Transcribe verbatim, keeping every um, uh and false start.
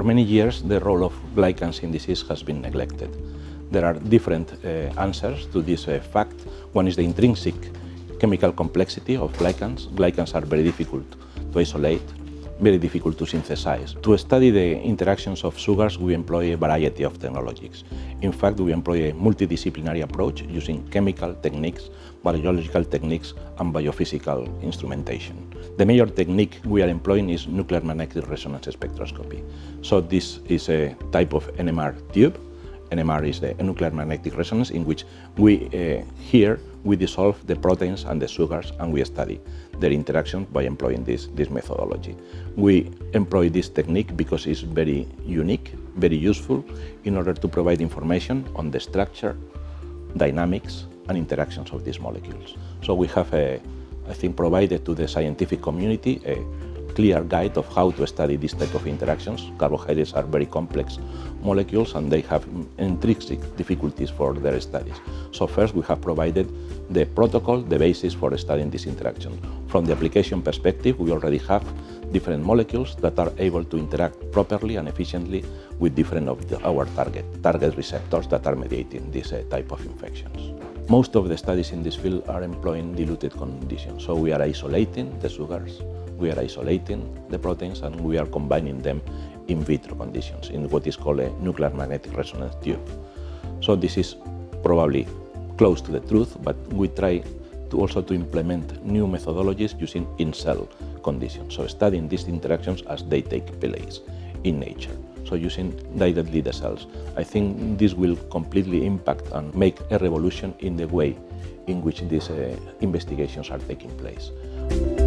many years, the role of glycans in disease has been neglected. There are different uh, answers to this uh, fact. One is the intrinsic chemical complexity of glycans. Glycans are very difficult to isolate, very difficult to synthesize. To study the interactions of sugars, we employ a variety of technologies. In fact, we employ a multidisciplinary approach using chemical techniques, biological techniques, and biophysical instrumentation. The major technique we are employing is nuclear magnetic resonance spectroscopy. So this is a type of N M R tube. N M R is the nuclear magnetic resonance, in which we uh, here we dissolve the proteins and the sugars, and we study their interaction by employing this, this methodology. We employ this technique because it's very unique, very useful in order to provide information on the structure, dynamics, and interactions of these molecules. So we have, a, I think, provided to the scientific community a clear guide of how to study this type of interactions. Carbohydrates are very complex molecules and they have intrinsic difficulties for their studies. So first we have provided the protocol, the basis for studying this interaction. From the application perspective, we already have different molecules that are able to interact properly and efficiently with different of the, our target, target receptors that are mediating this uh, type of infections. Most of the studies in this field are employing diluted conditions. So we are isolating the sugars, we are isolating the proteins, and we are combining them in vitro conditions in what is called a nuclear magnetic resonance tube. So this is probably close to the truth, but we try to also to implement new methodologies using in-cell conditions. So studying these interactions as they take place in nature. So using directly the cells. I think this will completely impact and make a revolution in the way in which these uh, investigations are taking place.